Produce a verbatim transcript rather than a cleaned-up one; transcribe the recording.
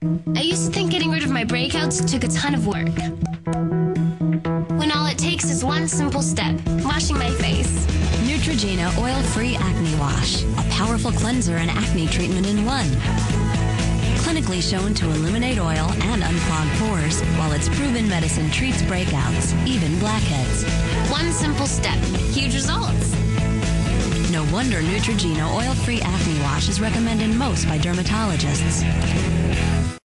I used to think getting rid of my breakouts took a ton of work. When all it takes is one simple step, washing my face. Neutrogena Oil-Free Acne Wash. A powerful cleanser and acne treatment in one. Clinically shown to eliminate oil and unclog pores, while its proven medicine treats breakouts, even blackheads. One simple step, huge results. No wonder Neutrogena Oil-Free Acne Wash is recommended most by dermatologists.